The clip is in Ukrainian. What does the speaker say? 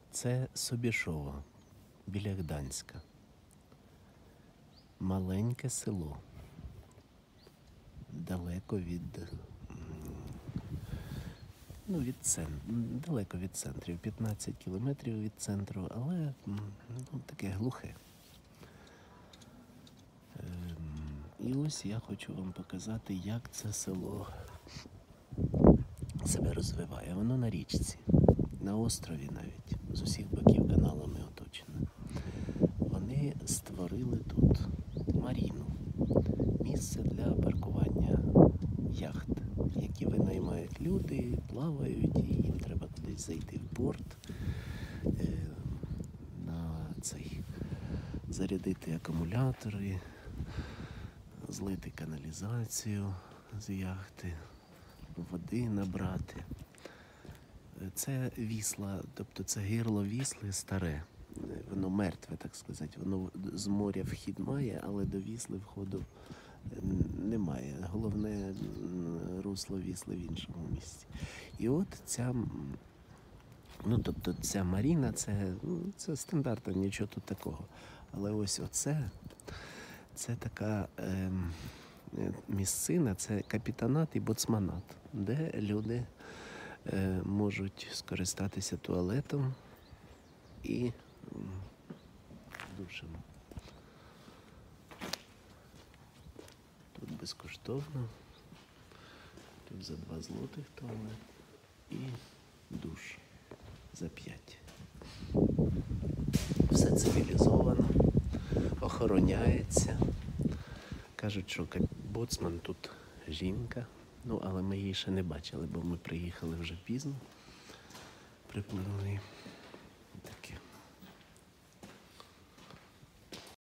Це Собішово, біля Гданська. Маленьке село. Далеко далеко від центрів, 15 кілометрів від центру, але таке глухе. І ось я хочу вам показати, як це село себе розвиває. Воно на річці, на острові навіть, з усіх боків каналами оточено. Вони створили тут маріну, місце для паркування яхт, які винаймають люди, плавають, і їм треба кудись зайти в порт, зарядити акумулятори, злити каналізацію з яхти, води набрати. Це Вісла, тобто це гирло Вісли старе. Воно мертве, так сказати. Воно з моря вхід має, але до Вісли входу немає. Головне русло Вісли в іншому місці. І от ця маріна, це стандартно, нічого тут такого. Але ось це така місцина, це капітанат і боцманат, де люди можуть скористатися туалетом і душем. Тут безкоштовно, тут за 2 злотих туалет і душ за 5. Все цивілізовано, охороняється. Кажуть, що боцман тут жінка, але ми її ще не бачили, бо ми приїхали вже пізно, припливли.